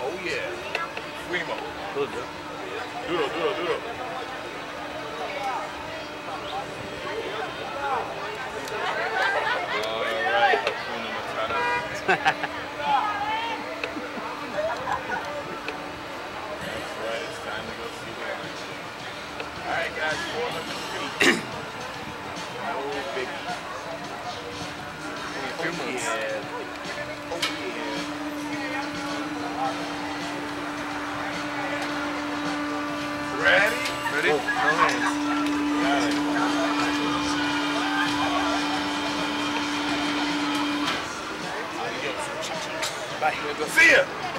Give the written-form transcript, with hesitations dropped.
Oh yeah. Primo. Duro. Duro. Alright, Hakuna Matata. That's right, it's time to go see the lunch. Alright guys, 400 feet. No biggie. A few months. Oh yeah. Ready? Ready? No hands. Got it. Adios. Bye. See ya.